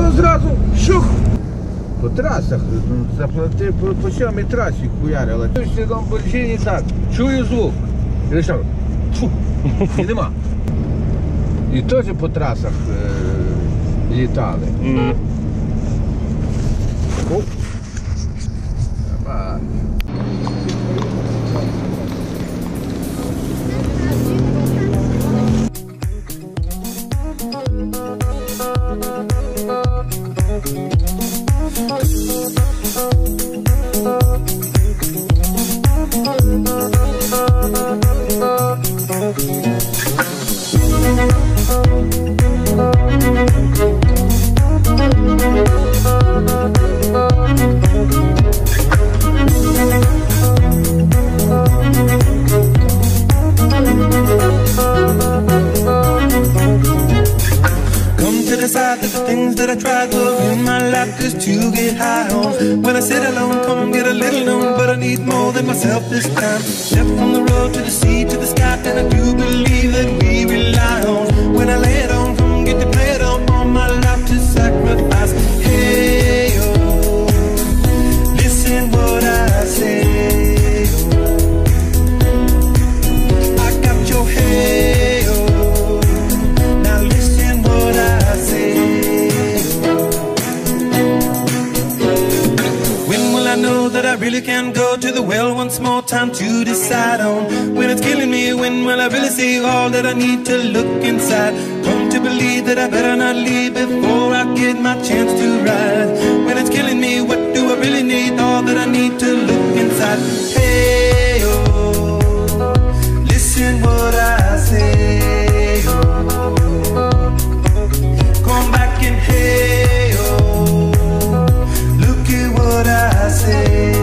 то зразу шух. По трасах, заплати по сьомій трасі хуярила. В Ламборджині так, чую звук. І лише фу, і нема. І теж по трасах літали. Оп. Давай. When I sit alone, come get a little known, but I need more than myself this time. Step from the road to the sea to the sky, and I do believe that we rely on. When I lay it on, come get to play it on, all my life to sacrifice. Hey, oh, listen what I say. I got your hey, oh, now listen what I say. I know that I really can go to the well once more time to decide on when it's killing me. When will I really see all that I need to look inside? Come to believe that I better not leave before I get my chance to ride. When it's killing me, what do I really need? All that I need to look inside. Hey, oh, listen what I say. Oh, come back and hey, oh, look at what I say.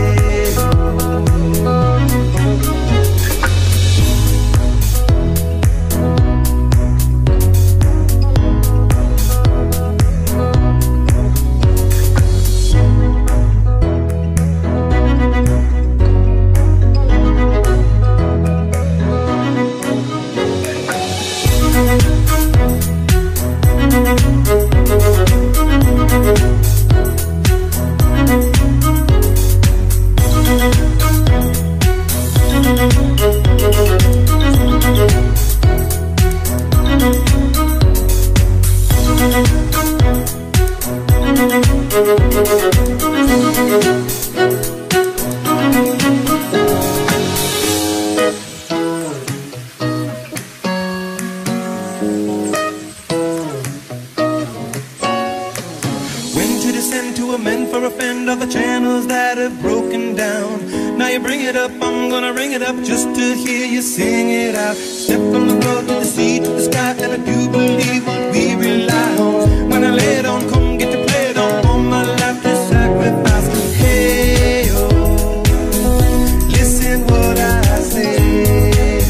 Just to hear you sing it out. Step from the road to the sea to the sky, and I do believe what we rely on. When I lay it on, come get to play it on. All my life to sacrifice. Hey, oh, listen what I say.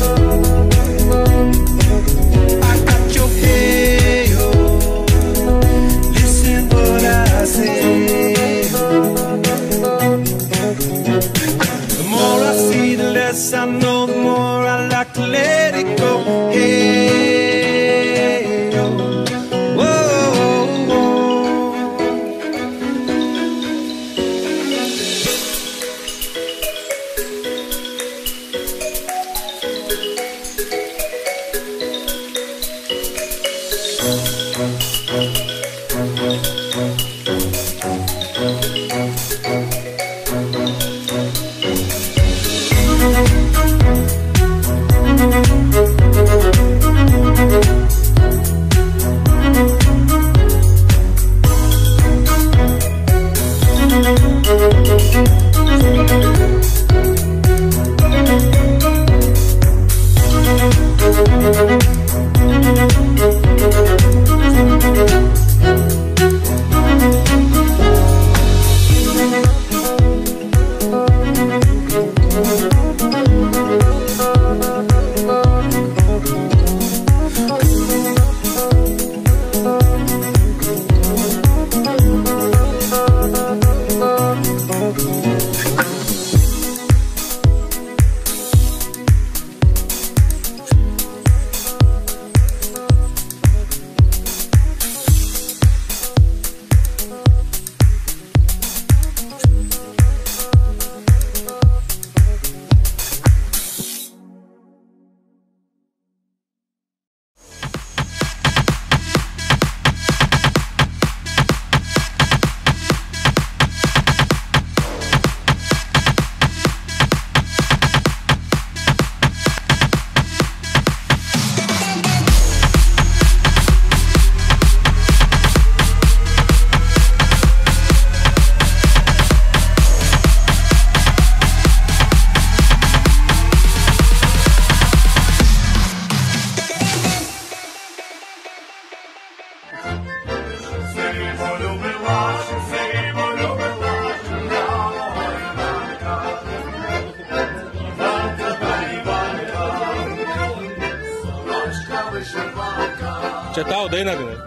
I got your hey, oh, listen what I say. The more I see, the less I know, the more I like to let it go. Hey, oh, whoa, whoa. बताओ दे ना दे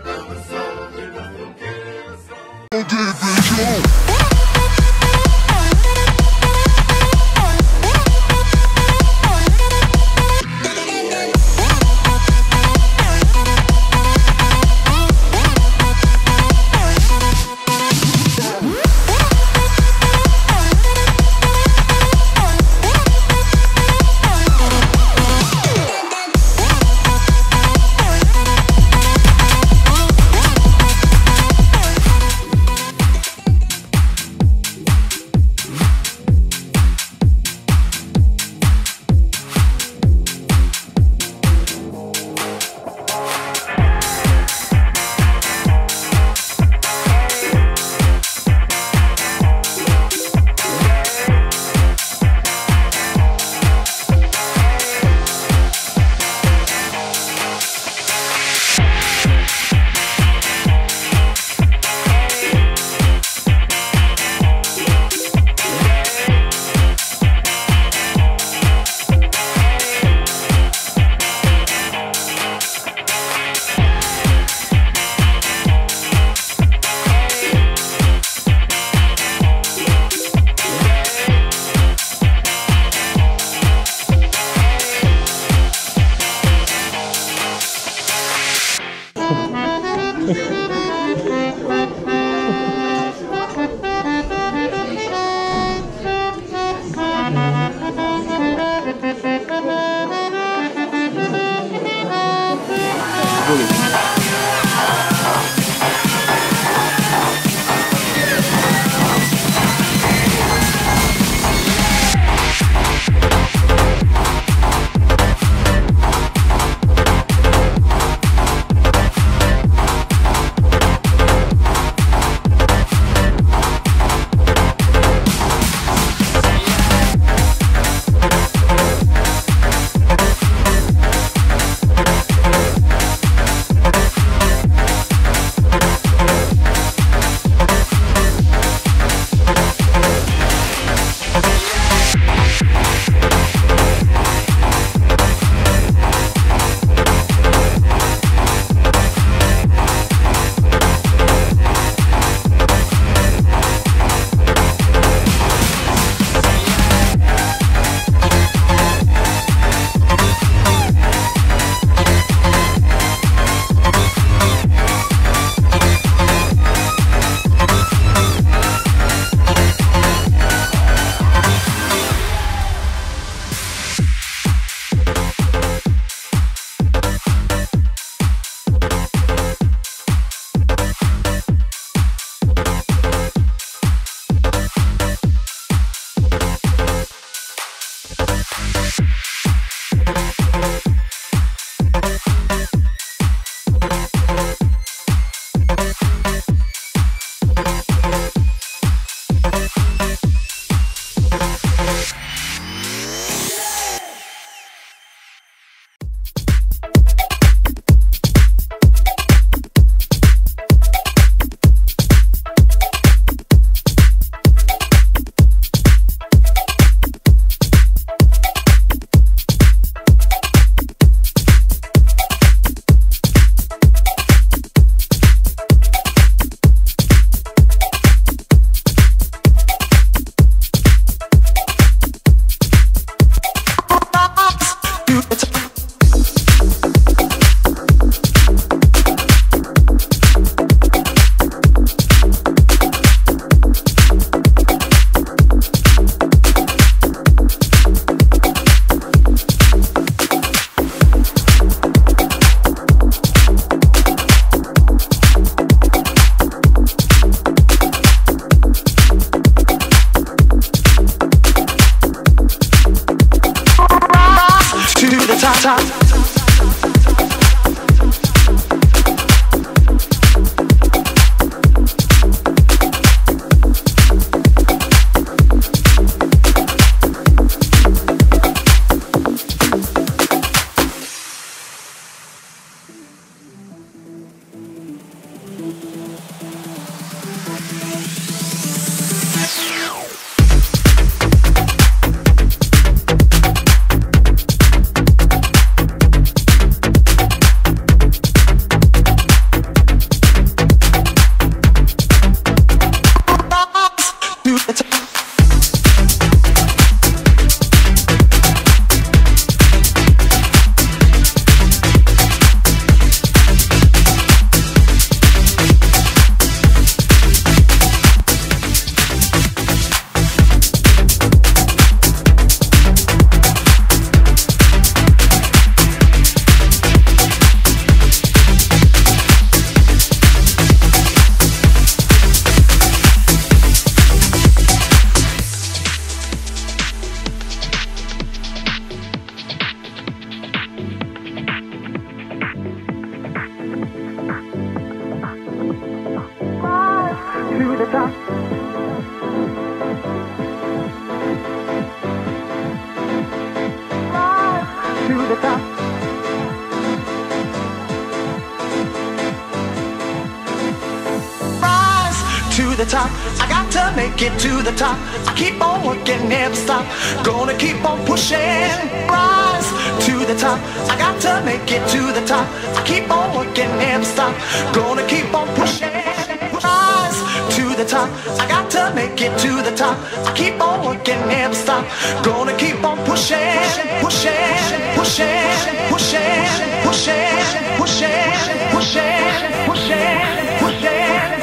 To the top, I got to make it to the top. I keep on working, never stop. Gonna keep on pushing. Rise to the top, I got to make it to the top. I keep on working, never stop. Gonna keep on pushing. Rise to the top, I got to make it to the top. I keep on working, never stop. Gonna keep on pushing, pushing, pushing, pushing, pushing, pushing, pushing, pushing, pushing.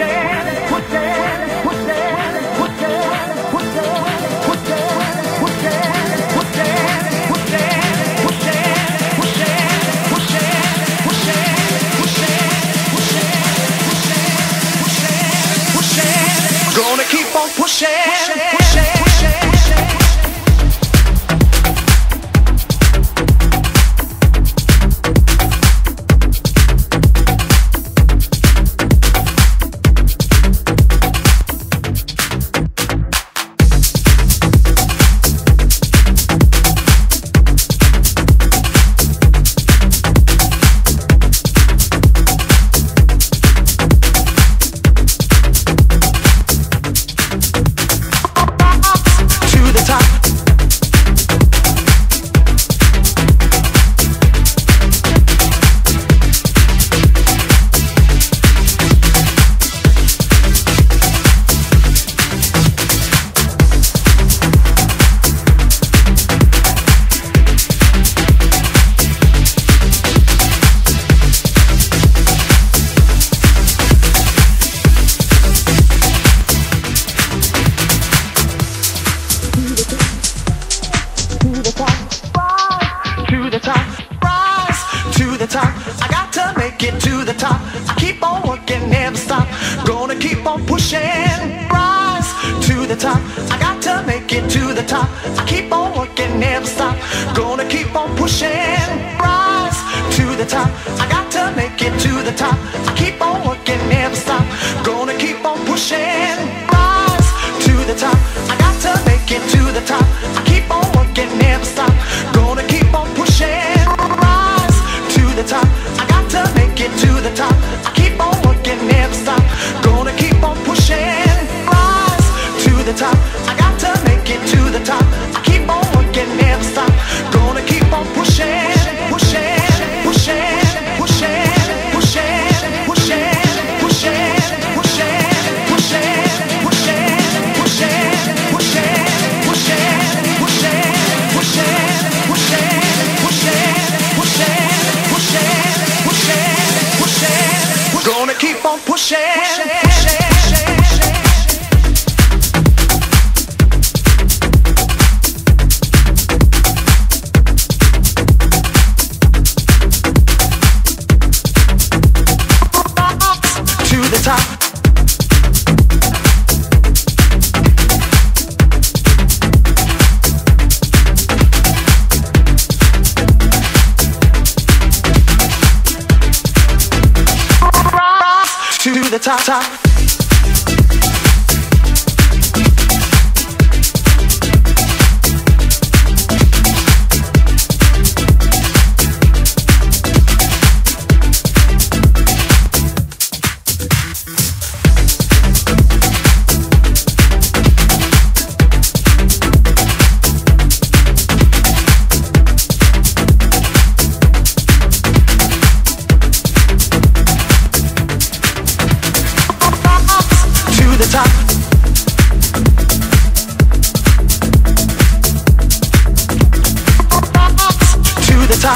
Gonna keep on pushing, pushing. I got to make it to the top. I keep on working, never stop. Gonna keep on pushing. Rise to the top. I got to make it to the top. I keep on working, never stop. Gonna keep on pushing. Rise to the top. I got to make it to the top. I keep on working, never stop. Gonna keep on pushing. Rise to the top. I got to make it to the top. I keep on working, never stop. Gonna keep on pushing. Rise to the top. I got to make it to the top. I keep on working, never stop. Gonna keep on pushing. Rise to the top. I got to make it to the top. I keep on working, never stop. Gonna keep on pushing, pushing, pushing, pushing, pushing, pushing, pushing, pushing, pushing, pushing, pushing, pushing, pushing, gonna keep on pushing. To the top. To the top, top. Top. To the top.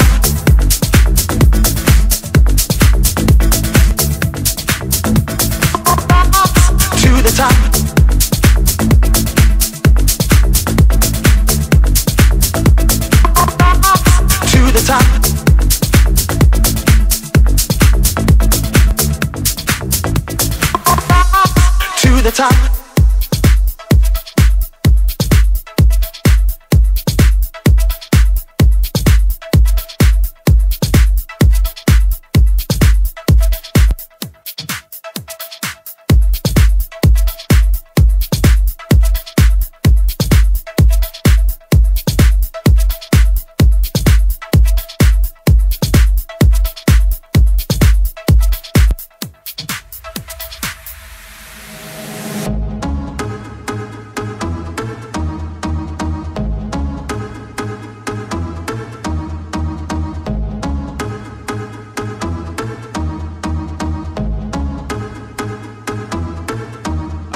To the top. To the top. To the top.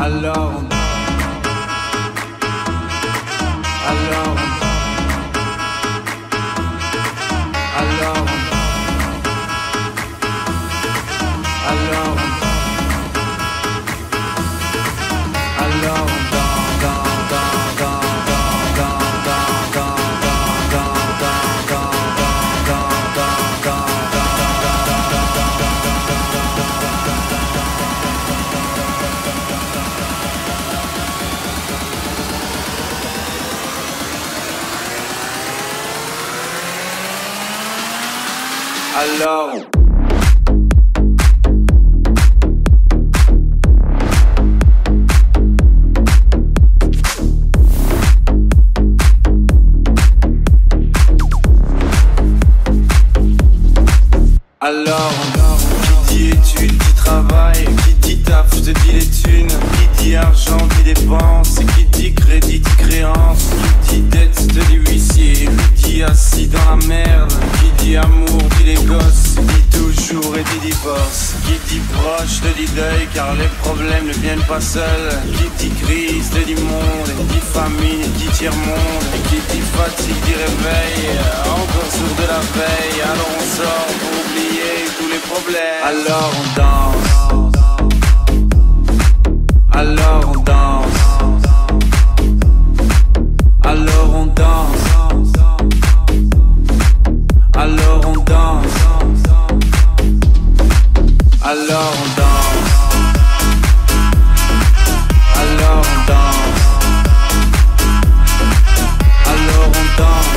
Alors on Alors Alors Alors Alors Alors Alors, qui dit études, qui travaille, qui dit taf, je te dis les thunes, qui dit argent, dit dépense, qui dit crédit, dit créance, qui dit dette, te dit huissier, qui dit assis dans la merde, qui dit amour, dit les gosses, dit toujours et dit divorce, qui dit proche, te dit deuil, car les problèmes ne viennent pas seuls, qui dit crise, te dit monde, qui dit famine, dit tiers-monde, qui dit fatigue, dit réveil, encore sourd de la veille, alors on sort pour oublier tous les problèmes. Alors on danse, alors on danse, alors on danse, alors on danse, alors on danse, alors on danse, alors on danse,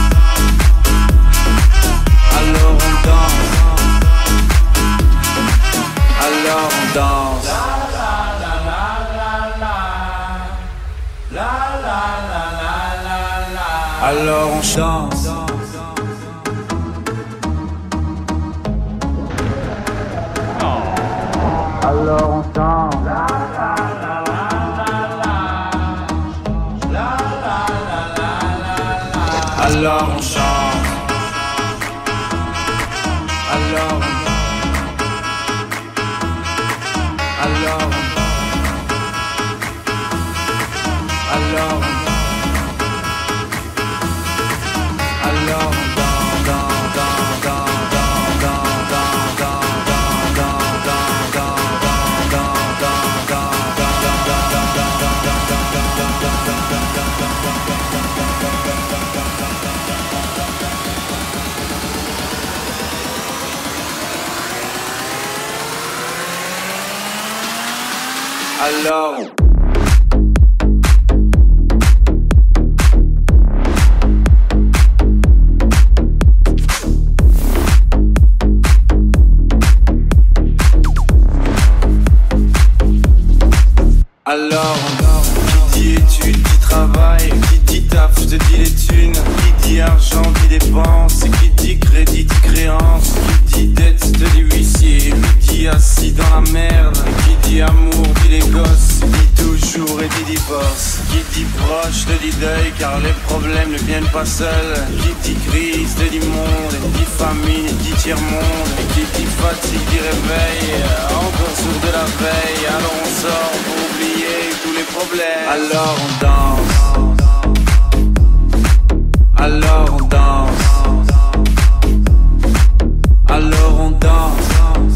alors on danse, alors on danse. Alors on chante. Alors on chante. Alors on chante. Alors qui dit études, qui travaille, qui dit taf, je te dis les thunes, qui dit argent, dit dépense, qui dit crédit, dit créance, qui dit dette, te dit huissier, qui dit assis dans la merde, qui dit amour, dit les gosses, dit toujours et dit divorce, qui dit proche, te dit deuil, car les problèmes ne viennent pas seuls, qui dit crise, te dit monde, dit famine, dit tiers-monde, qui dit fatigue, dit réveil, encore sourd de la veille, alors on sort pour oublier tous les problèmes. Alors on danse, alors on danse, alors on danse,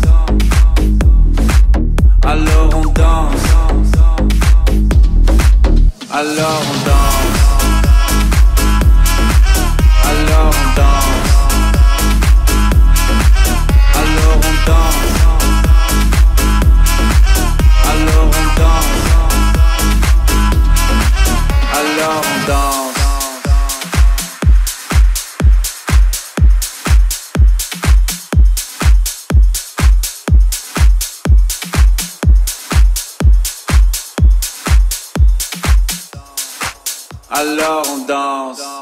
alors on danse, alors on danse, alors on danse, alors on danse, alors on danse, alors on danse. Alors on danse.